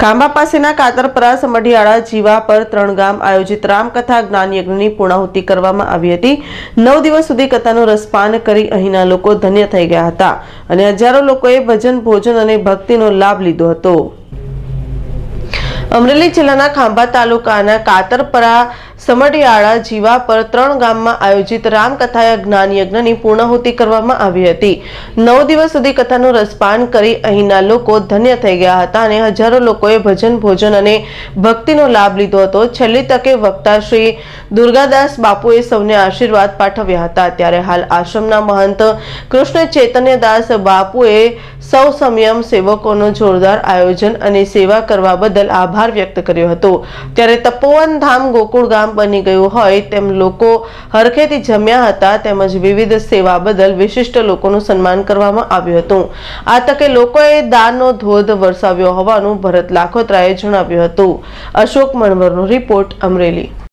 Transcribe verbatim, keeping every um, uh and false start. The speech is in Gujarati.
ખાંભા પાસેના કાતરપરા સમઢિયાળા જીવા પર ત્રણ ગામ આયોજિત રામકથા જ્ઞાન યજ્ઞની પૂર્ણાહુતિ કરવામાં આવી હતી। નવ દિવસ સુધી કથાનું રસપાન કરી અહીંના લોકો ધન્ય થઈ ગયા હતા અને હજારો લોકોએ ભજન ભોજન અને ભક્તિનો લાભ લીધો હતો। અમરેલી જિલ્લાના ખાંભા તાલુકાના કાતરપરા સમઢિયાળા જીવા પર ત્રણ ગામમાં આયોજિત રામકથા જ્ઞાન યજ્ઞની પૂર્ણાહુતિ કરવામાં આવી હતી। નવ દિવસ સુધી કથાનું રસપાન કરી અહીંના લોકો ધન્ય થઈ ગયા હતા અને હજારો લોકોએ ભજન ભોજન અને ભક્તિનો લાભ લીધો હતો। છેલ્લી તકે વક્તા શ્રી દુર્ગાદાસ બાપુએ સૌને આશીર્વાદ પાઠવ્યા હતા। ત્યારે હાલ આશ્રમના મહંત કૃષ્ણ ચૈતન્યદાસ બાપુએ સૌ સંયમ સેવકોનો જોરદાર આયોજન અને સેવા કરવા બદલ આભાર વ્યક્ત કર્યો હતો। ત્યારે તપોવન ધામ ગોકુળ ગામ બની ગયું હોય તેમ લોકો હરખેથી જમ્યા હતા તેમજ વિવિધ સેવા બદલ વિશિષ્ટ લોકોનું સન્માન કરવામાં આવ્યું હતું। આ તકે લોકોએ દાનનો ધોધ વરસાવ્યો હોવાનું ભરત લાખોત્રાએ જણાવ્યું હતું। અશોક મણવરનો રિપોર્ટ, અમરેલી।